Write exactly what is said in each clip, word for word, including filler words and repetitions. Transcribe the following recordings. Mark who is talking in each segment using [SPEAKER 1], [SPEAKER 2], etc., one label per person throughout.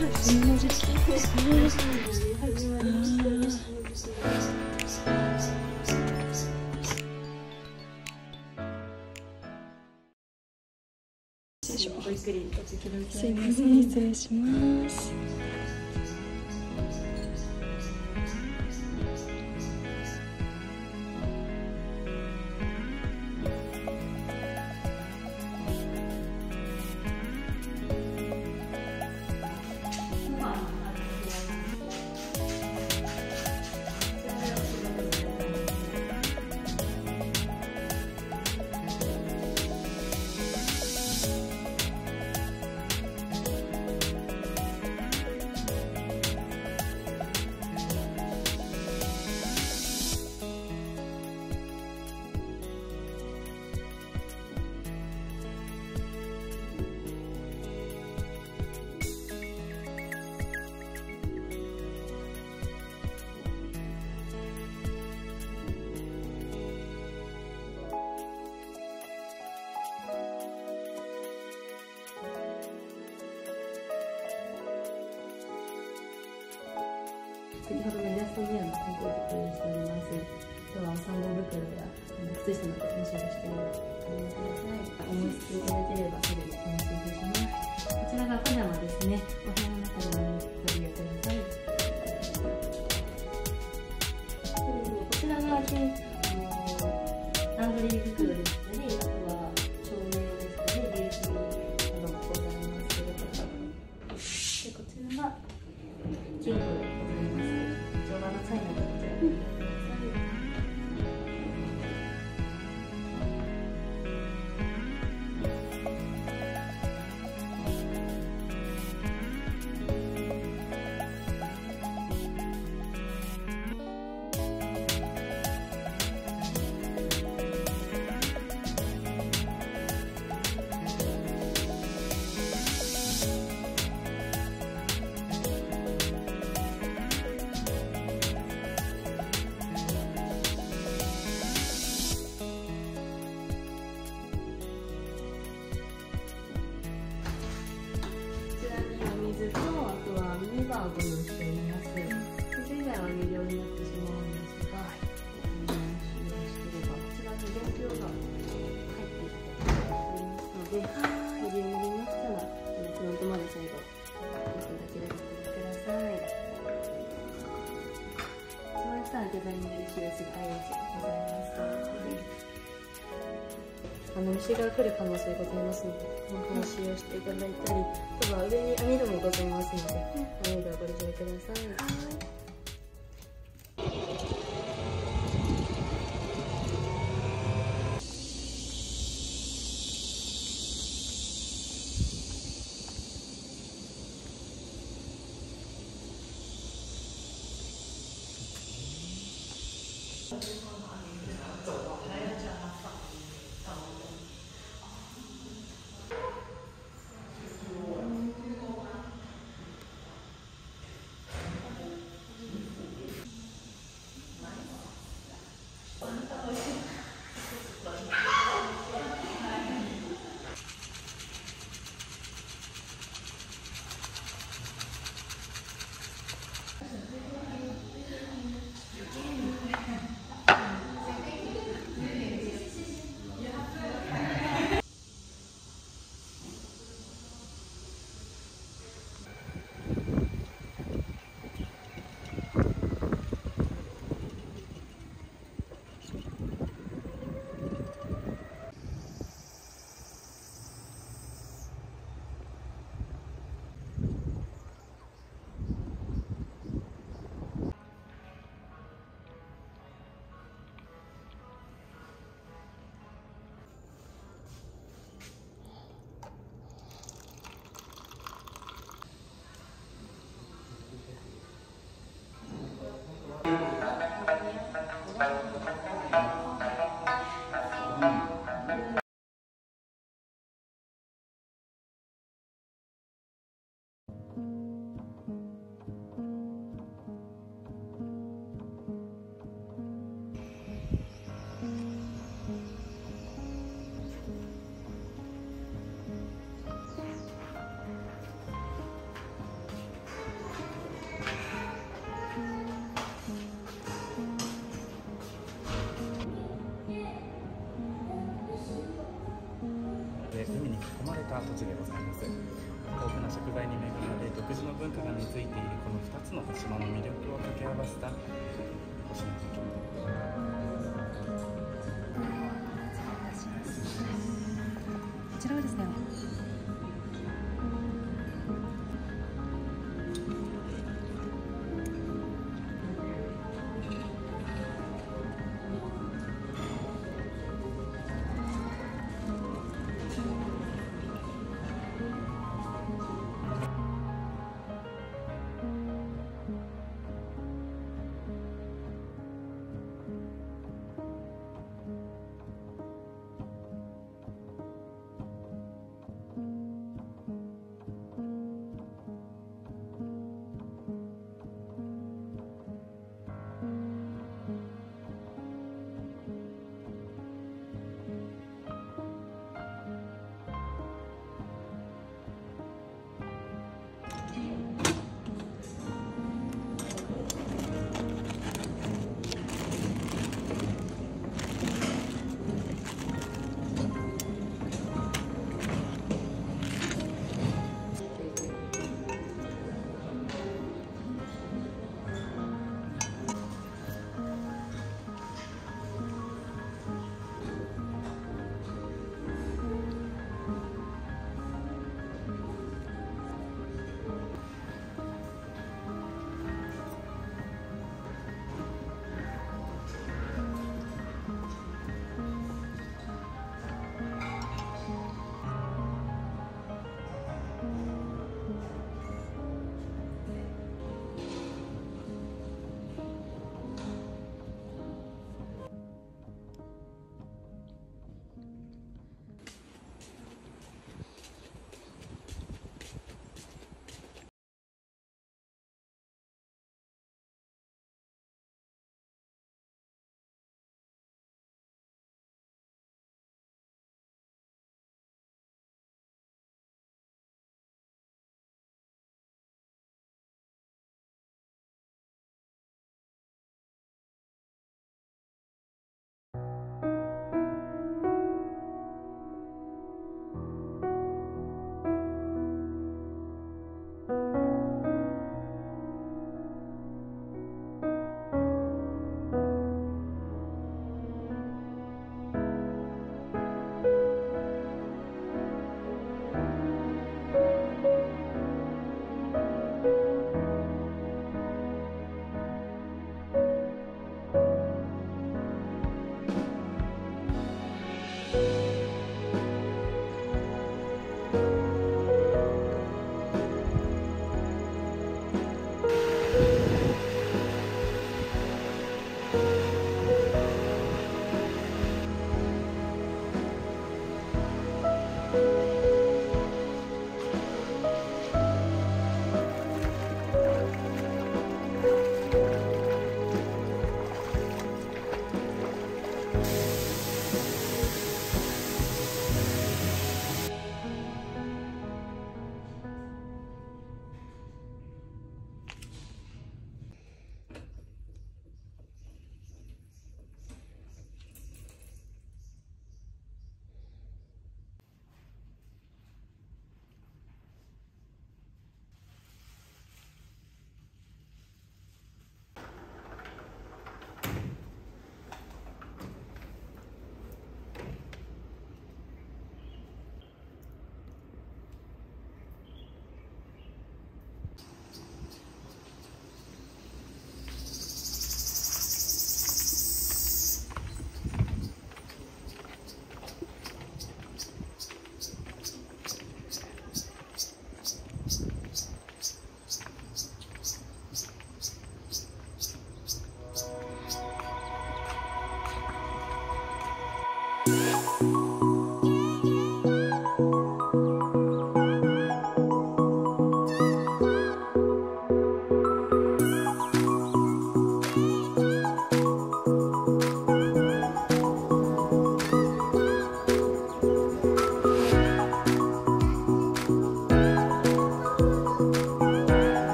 [SPEAKER 1] の時期すいません、失礼します。先ほどのイラストには参考でご用意しております。今日はお散歩袋や靴下などお召し上がりしておりください。お申し付けいただければすぐにお申し付けします。こちらがパジャマですね。お部屋の中でお取り入れください。こちらがあのランドリー袋でしたり、あとは照明でしたり、ビューティーなどもございますけれども、でこちらが金庫でございます。乗馬の際にこちらにください。と、あとはミニバーをご用意しております。水以外は有料になってしまうんですが、使用していればこちらに伝票が入っていおりますので、ご利用になりましたらフロントまで最後見ていただければご覧ください。そうしたらデザインできるすぐ配置がございます。あの虫が来る可能性ございますので、この話をしていただいたり、あとは上に網戸もございますので、網戸をご利用ください。
[SPEAKER 2] った土地でございます。豊富な食材に恵まれ、独自の文化が根付いているこのふたつの島の魅力を掛け合わせた星野劇。
[SPEAKER 3] こちらはですね、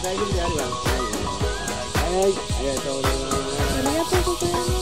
[SPEAKER 4] 大丈夫であれば。はい、ありがとうございます。
[SPEAKER 3] ありがとうございます。